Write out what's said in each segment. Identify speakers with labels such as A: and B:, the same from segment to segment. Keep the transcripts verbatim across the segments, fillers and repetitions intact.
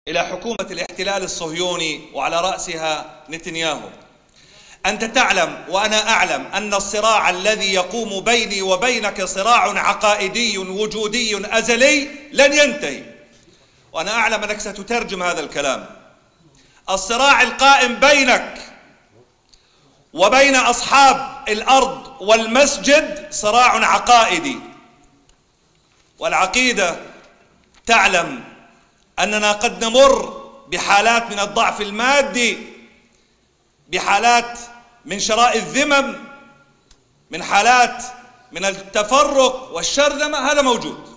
A: إلى حكومة الاحتلال الصهيوني وعلى رأسها نتنياهو: أنت تعلم وأنا أعلم أن الصراع الذي يقوم بيني وبينك صراع عقائدي وجودي أزلي لن ينتهي، وأنا أعلم أنك ستترجم هذا الكلام. الصراع القائم بينك وبين أصحاب الأرض والمسجد صراع عقائدي، والعقيدة تعلم أننا قد نمر بحالات من الضعف المادي، بحالات من شراء الذمم، من حالات من التفرق والشرذمة، هذا موجود،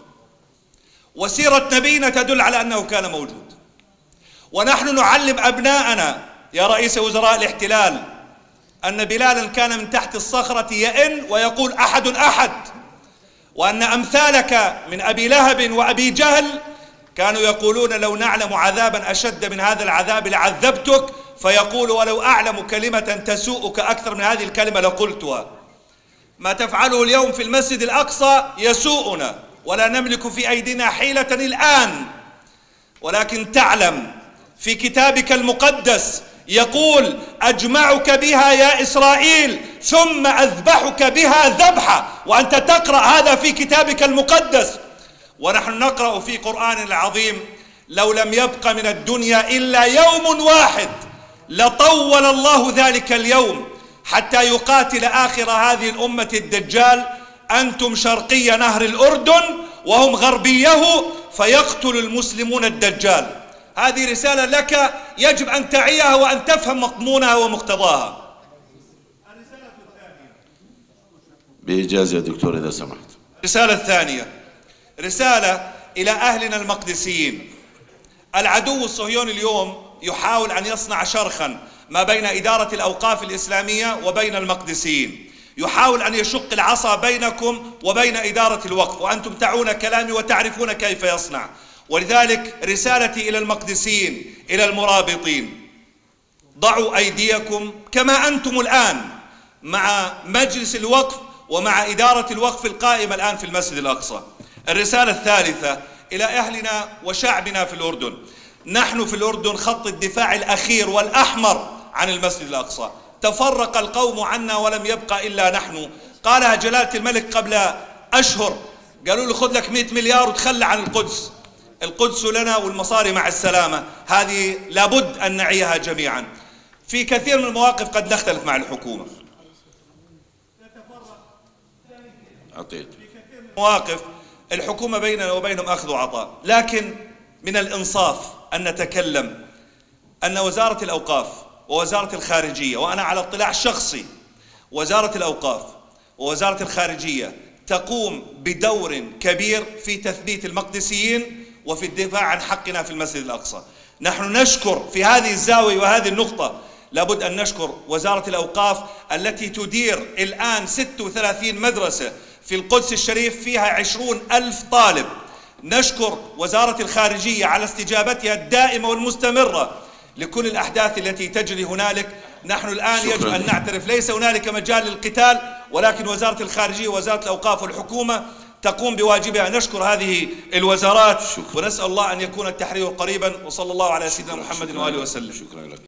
A: وسيرة نبينا تدل على أنه كان موجود. ونحن نعلم أبناءنا يا رئيس وزراء الاحتلال أن بلالا كان من تحت الصخرة يئن ويقول أحد أحد، وأن أمثالك من أبي لهب وأبي جهل كانوا يقولون لو نعلم عذابا أشد من هذا العذاب لعذبتك، فيقول ولو أعلم كلمة تسوءك أكثر من هذه الكلمة لقلتها. ما تفعله اليوم في المسجد الأقصى يسوءنا، ولا نملك في أيدينا حيلة الآن، ولكن تعلم في كتابك المقدس يقول أجمعك بها يا إسرائيل ثم أذبحك بها ذبحة، وأنت تقرأ هذا في كتابك المقدس، ونحن نقرأ في قرآن العظيم لو لم يبق من الدنيا إلا يوم واحد لطول الله ذلك اليوم حتى يقاتل آخر هذه الأمة الدجال. أنتم شرقي نهر الأردن وهم غربيه، فيقتل المسلمون الدجال. هذه رسالة لك يجب أن تعيها وأن تفهم مضمونها ومقتضاها. الرسالة الثانية
B: بإجازة يا دكتور إذا سمحت.
A: الرسالة الثانية رسالة إلى أهلنا المقدسيين. العدو الصهيوني اليوم يحاول أن يصنع شرخا ما بين إدارة الأوقاف الإسلامية وبين المقدسيين، يحاول أن يشق العصا بينكم وبين إدارة الوقف، وأنتم تعون كلامي وتعرفون كيف يصنع. ولذلك رسالتي إلى المقدسيين، إلى المرابطين: ضعوا أيديكم كما أنتم الآن مع مجلس الوقف ومع إدارة الوقف القائمة الآن في المسجد الأقصى. الرسالة الثالثة إلى أهلنا وشعبنا في الأردن: نحن في الأردن خط الدفاع الأخير والأحمر عن المسجد الأقصى. تفرق القوم عنا ولم يبقى إلا نحن. قالها جلالة الملك قبل أشهر، قالوا له خذ لك مئة مليار وتخلى عن القدس. القدس لنا والمصاري مع السلامة. هذه لابد أن نعيها جميعا. في كثير من المواقف قد نختلف مع الحكومة،
B: أعطيت.
A: في كثير من المواقف الحكومة بيننا وبينهم أخذ وعطاء، لكن من الإنصاف أن نتكلم أن وزارة الأوقاف ووزارة الخارجية، وأنا على اطلاع شخصي وزارة الأوقاف ووزارة الخارجية تقوم بدور كبير في تثبيت المقدسيين وفي الدفاع عن حقنا في المسجد الأقصى. نحن نشكر في هذه الزاوية وهذه النقطة، لابد أن نشكر وزارة الأوقاف التي تدير الآن ستة وثلاثين مدرسة في القدس الشريف فيها عشرون ألف طالب. نشكر وزارة الخارجية على استجابتها الدائمة والمستمرة لكل الأحداث التي تجري هنالك. نحن الآن يجب أن نعترف ليس هنالك مجال للقتال، ولكن وزارة الخارجية ووزارة الأوقاف والحكومة تقوم بواجبها. نشكر هذه الوزارات، ونسأل الله أن يكون التحرير قريبا، وصلى الله على سيدنا محمد وآله وسلم.
B: شكرا لك.